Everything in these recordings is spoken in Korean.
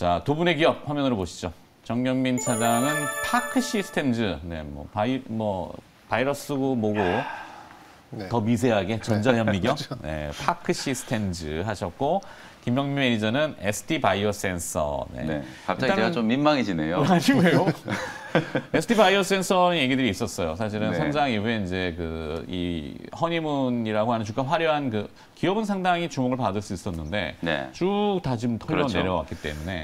자, 두 분의 기업 화면으로 보시죠. 정경민 차장은 파크 시스템즈, 네, 바이러스고 뭐고 네. 더 미세하게 전자현미경, 그렇죠. 네, 파크 시스템즈 하셨고 김영민 매니저는 SD 바이오센서. 네. 네, 갑자기 제가 좀 민망해지네요. 아니 왜요? SD 바이오센서 얘기들이 있었어요. 사실은 네. 선장 이후에 이제 이 허니문이라고 하는 주가 화려한 그 기업은 상당히 주목을 받을 수 있었는데 네. 쭉 다 지금 털려 그렇죠. 내려왔기 때문에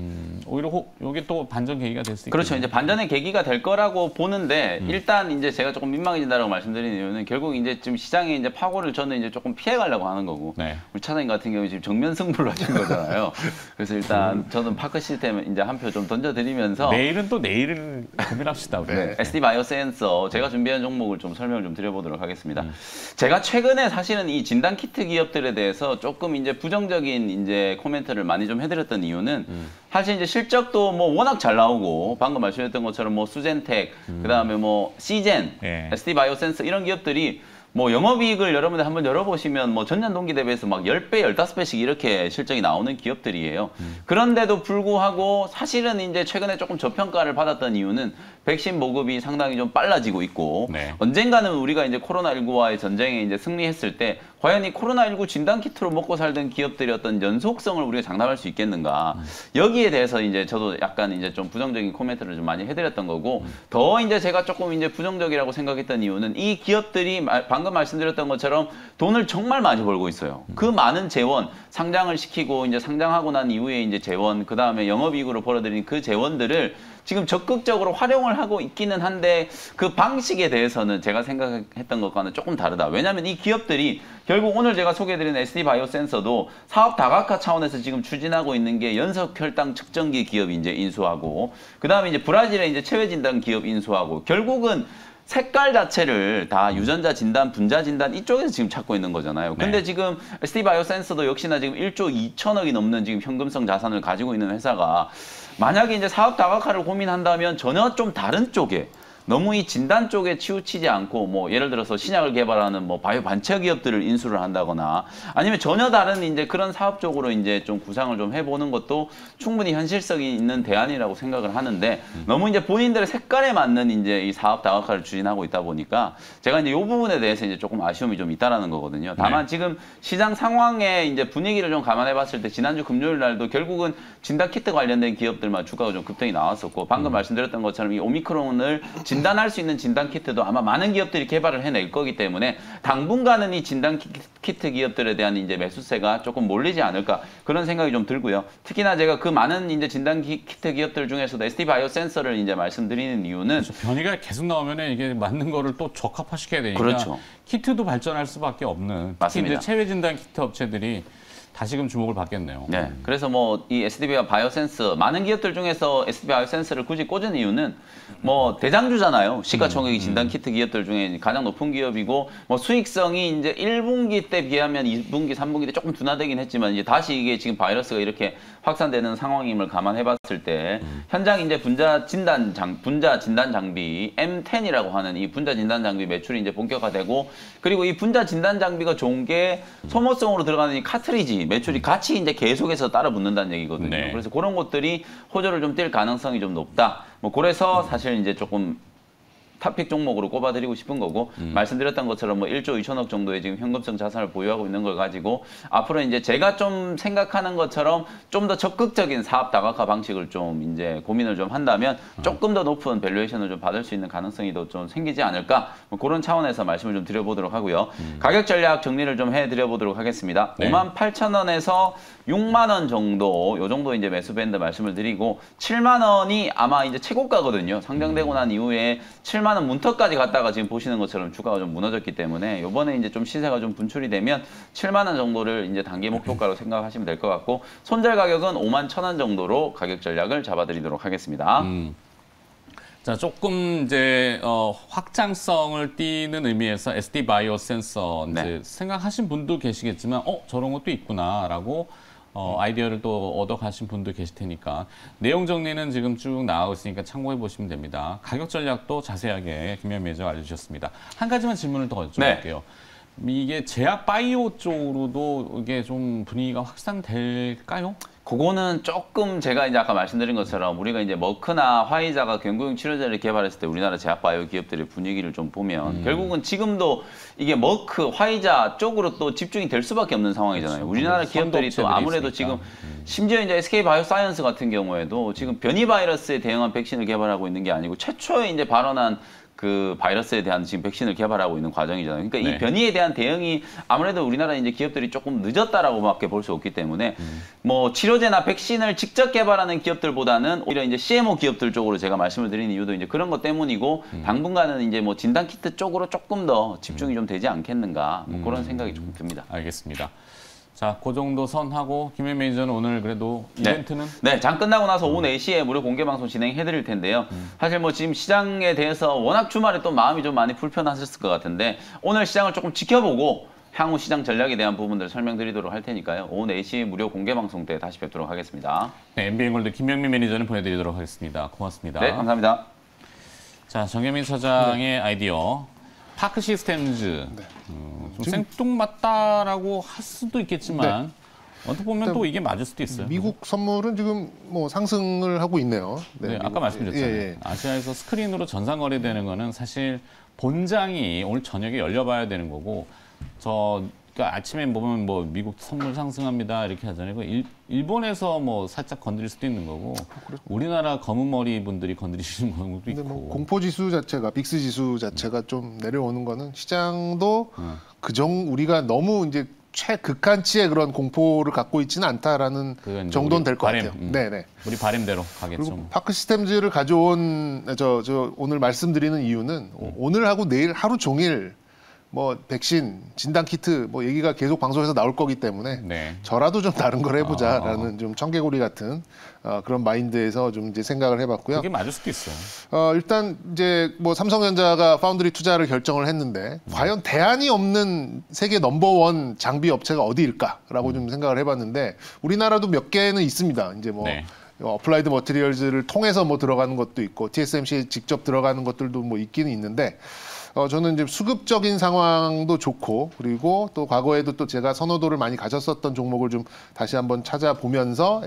오히려 이게 또 반전 계기가 될 수 있겠네요. 그렇죠. 이제 반전의 계기가 될 거라고 보는데 일단 이제 제가 조금 민망해진다고 말씀드리는 이유는 결국 이제 지금 시장의 이제 파고를 저는 이제 조금 피해가려고 하는 거고 네. 우리 차장님 같은 경우 지금 정면 승부를 하신 거잖아요. 그래서 일단 저는 파크 시스템 이제 한 표 좀 던져드리면서 내일은 또 내일을 고민합시다. 우리. 네. SD 바이오센서 제가 준비한 종목을 좀 설명을 좀 드려보도록 하겠습니다. 제가 최근에 사실은 이 진단 키트 기업들에 대해서 조금 이제 부정적인 이제 코멘트를 많이 좀 해드렸던 이유는 사실 이제 실적도 뭐 워낙 잘 나오고 방금 말씀드렸던 것처럼 뭐 수젠텍 그다음에 뭐 시젠, 네. SD 바이오센서 이런 기업들이 뭐 영업이익을 여러분들 한번 열어보시면 뭐 전년 동기 대비해서 막 10배, 15배씩 이렇게 실적이 나오는 기업들이에요. 그런데도 불구하고 사실은 이제 최근에 조금 저평가를 받았던 이유는 백신 보급이 상당히 좀 빨라지고 있고 네. 언젠가는 우리가 이제 코로나19와의 전쟁에 이제 승리했을 때 과연 이 코로나19 진단 키트로 먹고 살던 기업들이 어떤 연속성을 우리가 장담할 수 있겠는가. 여기에 대해서 이제 저도 약간 이제 좀 부정적인 코멘트를 좀 많이 해드렸던 거고 더 이제 제가 조금 이제 부정적이라고 생각했던 이유는 이 기업들이 방금 말씀드렸던 것처럼 돈을 정말 많이 벌고 있어요. 그 많은 재원, 상장을 시키고 이제 상장하고 난 이후에 이제 재원, 그 다음에 영업이익으로 벌어들인 그 재원들을 지금 적극적으로 활용을 하고 있기는 한데 그 방식에 대해서는 제가 생각했던 것과는 조금 다르다. 왜냐하면 이 기업들이 결국 오늘 제가 소개해드린 SD 바이오센서도 사업 다각화 차원에서 지금 추진하고 있는 게 연석 혈당 측정기 기업 이제 인수하고 그 다음에 이제 브라질의 이제 체외 진단 기업 인수하고 결국은 색깔 자체를 다 유전자 진단, 분자 진단 이쪽에서 지금 찾고 있는 거잖아요. 근데 네. 지금 SD 바이오센서도 역시나 지금 1조 2천억이 넘는 지금 현금성 자산을 가지고 있는 회사가 만약에 이제 사업 다각화를 고민한다면 전혀 좀 다른 쪽에 너무 이 진단 쪽에 치우치지 않고 뭐 예를 들어서 신약을 개발하는 뭐 바이오 반체 기업들을 인수를 한다거나 아니면 전혀 다른 이제 그런 사업 쪽으로 이제 좀 구상을 좀 해보는 것도 충분히 현실성이 있는 대안이라고 생각을 하는데 너무 이제 본인들의 색깔에 맞는 이제 이 사업 다각화를 추진하고 있다 보니까 제가 이제 이 부분에 대해서 이제 조금 아쉬움이 좀 있다라는 거거든요. 다만 지금 시장 상황의 이제 분위기를 좀 감안해 봤을 때 지난주 금요일 날도 결국은 진단 키트 관련된 기업들만 주가가 좀 급등이 나왔었고 방금 말씀드렸던 것처럼 이 오미크론을 진단할 수 있는 진단 키트도 아마 많은 기업들이 개발을 해낼 거기 때문에 당분간은 이 진단 키트 기업들에 대한 이제 매수세가 조금 몰리지 않을까 그런 생각이 좀 들고요. 특히나 제가 그 많은 이제 진단 키트 기업들 중에서도 SD 바이오센서를 이제 말씀드리는 이유는 그렇죠. 변이가 계속 나오면 이게 맞는 거를 또 적합화시켜야 되니까 그렇죠. 키트도 발전할 수밖에 없는 특히 맞습니다. 이제 체외 진단 키트 업체들이 다시금 주목을 받겠네요. 네, 그래서 뭐 이 SD 바이오센서 많은 기업들 중에서 SD 바이오센서를 굳이 꽂은 이유는 뭐 대장주잖아요. 시가총액이 진단 키트 기업들 중에 가장 높은 기업이고 뭐 수익성이 이제 1분기 때 비하면 2분기, 3분기 때 조금 둔화되긴 했지만 이제 다시 이게 지금 바이러스가 이렇게 확산되는 상황임을 감안해봤을 때 현장 이제 분자 진단 장비 M10이라고 하는 이 분자 진단 장비 매출이 이제 본격화되고 그리고 이 분자 진단 장비가 좋은 게 소모성으로 들어가는 이 카트리지 매출이 같이 이제 계속해서 따라 붙는다는 얘기거든요. 네. 그래서 그런 것들이 호조를 좀 뛸 가능성이 좀 높다. 뭐 그래서 사실 이제 조금 탑픽 종목으로 꼽아드리고 싶은 거고 말씀드렸던 것처럼 뭐 1조 2천억 정도의 지금 현금성 자산을 보유하고 있는 걸 가지고 앞으로 이제 제가 좀 생각하는 것처럼 좀 더 적극적인 사업 다각화 방식을 좀 이제 고민을 좀 한다면 조금 더 높은 밸류에이션을 좀 받을 수 있는 가능성이 더 좀 생기지 않을까 뭐 그런 차원에서 말씀을 좀 드려보도록 하고요. 가격 전략 정리를 좀 해드려보도록 하겠습니다. 네. 58,000원에서 6만 원 정도, 요 정도 이제 매수 밴드 말씀을 드리고 7만 원이 아마 이제 최고가거든요. 상장되고 난 이후에 7만 원 문턱까지 갔다가 지금 보시는 것처럼 주가가 좀 무너졌기 때문에 요번에 이제 좀 시세가 좀 분출이 되면 7만 원 정도를 이제 단기 목표가로 생각하시면 될 것 같고 손절 가격은 5만 1,000원 정도로 가격 전략을 잡아드리도록 하겠습니다. 자, 조금 이제 확장성을 띠는 의미에서 SD 바이오 센서 이제 네. 생각하신 분도 계시겠지만 저런 것도 있구나라고 아이디어를 또 얻어가신 분도 계실 테니까 내용 정리는 지금 쭉 나가고 있으니까 참고해 보시면 됩니다. 가격 전략도 자세하게 김현 매니저가 알려주셨습니다. 한 가지만 질문을 더 여쭤볼게요. 이게 제약 바이오 쪽으로도 이게 좀 분위기가 확산될까요? 그거는 조금 제가 이제 아까 말씀드린 것처럼 우리가 이제 머크나 화이자가 경구용 치료제를 개발했을 때 우리나라 제약바이오 기업들의 분위기를 좀 보면 결국은 지금도 이게 머크, 화이자 쪽으로 또 집중이 될 수밖에 없는 상황이잖아요. 그렇죠. 우리나라 기업들이 또 아무래도 있으니까. 지금 심지어 이제 SK 바이오사이언스 같은 경우에도 지금 변이 바이러스에 대응한 백신을 개발하고 있는 게 아니고 최초에 이제 발원한 그 바이러스에 대한 지금 백신을 개발하고 있는 과정이잖아요. 그러니까 네. 이 변이에 대한 대응이 아무래도 우리나라 이제 기업들이 조금 늦었다라고밖에 볼 수 없기 때문에 뭐 치료제나 백신을 직접 개발하는 기업들보다는 오히려 이제 CMO 기업들 쪽으로 제가 말씀을 드리는 이유도 이제 그런 것 때문이고 당분간은 이제 뭐 진단 키트 쪽으로 조금 더 집중이 좀 되지 않겠는가 뭐 그런 생각이 좀 듭니다. 알겠습니다. 자, 그 정도 선하고 김현 매니저는 오늘 그래도 이벤트는 네, 장 끝나고 나서 오후 4시에 무료 공개 방송 진행해 드릴 텐데요. 사실 뭐 지금 시장에 대해서 워낙 주말에 또 마음이 좀 많이 불편하셨을 것 같은데 오늘 시장을 조금 지켜보고 향후 시장 전략에 대한 부분들을 설명드리도록 할 테니까요. 오후 4시 무료 공개 방송 때 다시 뵙도록 하겠습니다. 네, MBN골드 김명민 매니저는 보내드리도록 하겠습니다. 고맙습니다. 네, 감사합니다. 자, 정혜민 사장의 아이디어 파크 시스템즈 좀 생뚱맞다라고 할 수도 있겠지만 어떻게 보면 또 이게 맞을 수도 있어요. 미국 선물은 지금 뭐 상승을 하고 있네요. 네, 아까 말씀드렸잖아요. 예. 아시아에서 스크린으로 전산 거래되는 거는 사실 본장이 오늘 저녁에 열려봐야 되는 거고 그러니까 아침에 보면 뭐 미국 선물 상승합니다 이렇게 하잖아요. 일본에서 뭐 살짝 건드릴 수도 있는 거고 우리나라 검은 머리 분들이 건드리시는 경우도 근데 있고. 뭐 공포 지수 자체가 빅스 지수 자체가 좀 내려오는 거는 시장도 우리가 너무 이제 최극한치의 그런 공포를 갖고 있지는 않다라는 그건 이제 정도는 우리 될 것 같아요. 바램, 네네. 우리 바램대로 가겠죠. 그리고 파크 시스템즈를 가져온 저 오늘 말씀드리는 이유는 오늘하고 내일 하루 종일 뭐 백신, 진단 키트 뭐 얘기가 계속 방송에서 나올 거기 때문에 네. 저라도 좀 다른 걸 해보자라는 좀 청개구리 같은 그런 마인드에서 좀 이제 생각을 해봤고요. 그게 맞을 수도 있어요. 일단 이제 뭐 삼성전자가 파운드리 투자를 결정을 했는데 과연 대안이 없는 세계 넘버원 장비 업체가 어디일까라고 좀 생각을 해봤는데 우리나라도 몇 개는 있습니다. 이제 뭐 네. 어플라이드 머티리얼즈를 통해서 뭐 들어가는 것도 있고 TSMC에 직접 들어가는 것들도 뭐 있기는 있는데 저는 이제 수급적인 상황도 좋고 그리고 또 과거에도 또 제가 선호도를 많이 가졌었던 종목을 좀 다시 한번 찾아보면서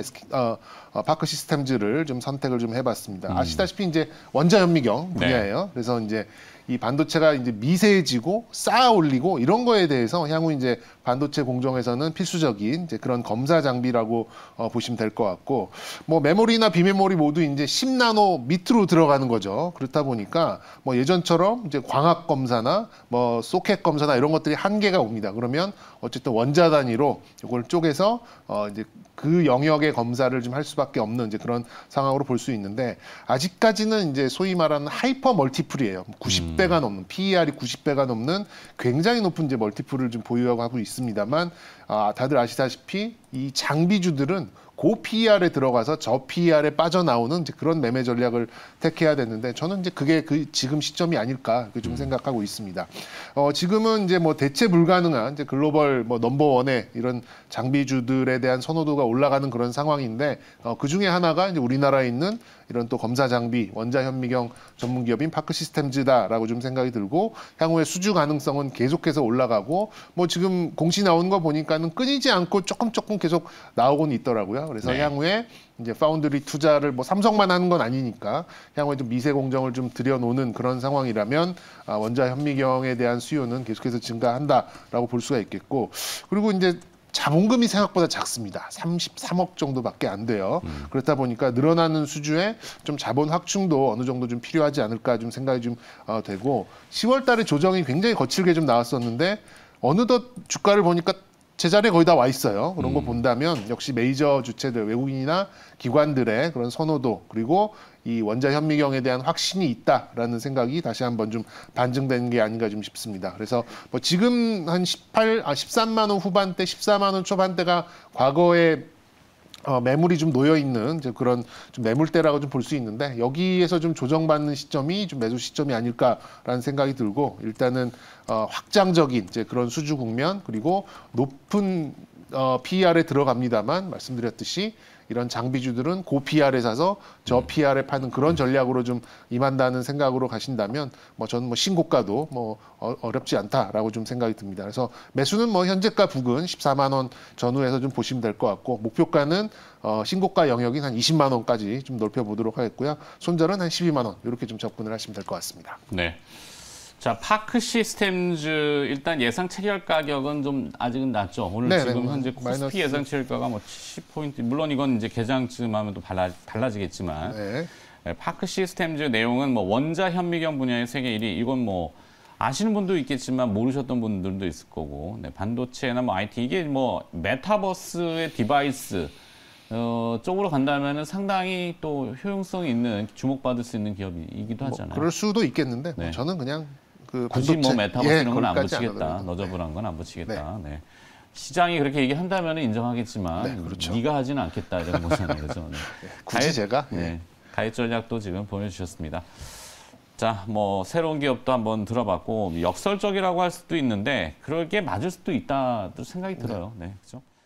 파크 시스템즈를 좀 선택을 좀 해봤습니다. 아시다시피 이제 원자 현미경 분야예요. 네. 그래서 이제 이 반도체가 이제 미세해지고 쌓아 올리고 이런 거에 대해서 향후 이제 반도체 공정에서는 필수적인 이제 그런 검사 장비라고 보시면 될 것 같고 뭐 메모리나 비메모리 모두 이제 10나노 밑으로 들어가는 거죠. 그렇다 보니까 뭐 예전처럼 이제 광학 검사나 뭐 소켓 검사나 이런 것들이 한계가 옵니다. 그러면 어쨌든 원자 단위로 이걸 쪼개서 이제 그 영역의 검사를 좀 할 수밖에 없는 이제 그런 상황으로 볼 수 있는데 아직까지는 이제 소위 말하는 하이퍼 멀티플이에요. 90배가 넘는 PER이 90배가 넘는 굉장히 높은 이제 멀티플을 좀 보유하고 있습니다만 다들 아시다시피 이 장비주들은 고 PER에 들어가서 저 PER에 빠져나오는 이제 그런 매매 전략을 택해야 되는데 저는 이제 그게 지금 시점이 아닐까 그렇게 좀 생각하고 있습니다. 지금은 이제 뭐 대체 불가능한 이제 글로벌 뭐 넘버원의 이런 장비주들에 대한 선호도가 올라가는 그런 상황인데 그 중에 하나가 이제 우리나라에 있는 이런 또 검사 장비 원자 현미경 전문 기업인 파크 시스템즈다라고 좀 생각이 들고 향후에 수주 가능성은 계속해서 올라가고 뭐 지금 공시 나오는 거 보니까는 끊이지 않고 조금 계속 나오고는 있더라고요. 그래서 네. 향후에 이제 파운드리 투자를 뭐 삼성만 하는 건 아니니까 향후에 좀 미세 공정을 좀 들여놓는 그런 상황이라면 원자 현미경에 대한 수요는 계속해서 증가한다라고 볼 수가 있겠고 그리고 이제 자본금이 생각보다 작습니다. 33억 정도밖에 안 돼요. 그렇다 보니까 늘어나는 수주에 좀 자본 확충도 어느 정도 좀 필요하지 않을까 좀 생각이 좀 되고 10월 달에 조정이 굉장히 거칠게 좀 나왔었는데 어느덧 주가를 보니까 제자리에 거의 다 와 있어요. 그런 거 본다면 역시 메이저 주체들, 외국인이나 기관들의 그런 선호도 그리고 이 원자 현미경에 대한 확신이 있다라는 생각이 다시 한번 좀 반증된 게 아닌가 좀 싶습니다. 그래서 뭐 지금 한 13만 원 후반대, 14만 원 초반대가 과거에 매물이 좀 놓여 있는 이제 그런 좀 매물대라고 좀 볼 수 있는데 여기에서 좀 조정받는 시점이 좀 매수 시점이 아닐까라는 생각이 들고 일단은 확장적인 이제 그런 수주 국면 그리고 높은 PER에 들어갑니다만 말씀드렸듯이 이런 장비주들은 고 PR에 사서 저 PR에 파는 그런 전략으로 좀 임한다는 생각으로 가신다면 저는 신고가도 어렵지 않다라고 좀 생각이 듭니다. 그래서 매수는 현재가 부근 14만 원 전후에서 좀 보시면 될 것 같고 목표가는 신고가 영역인 한 20만 원까지 좀 넓혀보도록 하겠고요. 손절은 한 12만 원 이렇게 좀 접근을 하시면 될 것 같습니다. 네. 자, 파크 시스템즈 일단 예상 체결 가격은 좀 아직은 낮죠. 오늘 네네, 지금 현재 마이너스. 코스피 예상 체결가가 70포인트. 물론 이건 이제 개장쯤 하면 또 달라지겠지만 네. 파크 시스템즈 내용은 원자 현미경 분야의 세계 1위. 이건 아시는 분도 있겠지만 모르셨던 분들도 있을 거고. 네, 반도체나 IT 이게 메타버스의 디바이스 쪽으로 간다면은 상당히 또 효용성이 있는 주목받을 수 있는 기업이기도 하잖아요. 그럴 수도 있겠는데 네. 저는 그냥 굳이 메타버스 이런 건 안 거기까지 붙이겠다. 너저분한 건 안 붙이겠다. 네. 시장이 그렇게 얘기한다면 인정하겠지만 네, 그렇죠. 네가 하지는 않겠다 이런 거잖아요. 그죠? 네. 굳이 제가 가입 전략도 지금 보내주셨습니다. 자, 새로운 기업도 한번 들어봤고 역설적이라고 할 수도 있는데 그러게 맞을 수도 있다 생각이 들어요. 네, 그렇죠?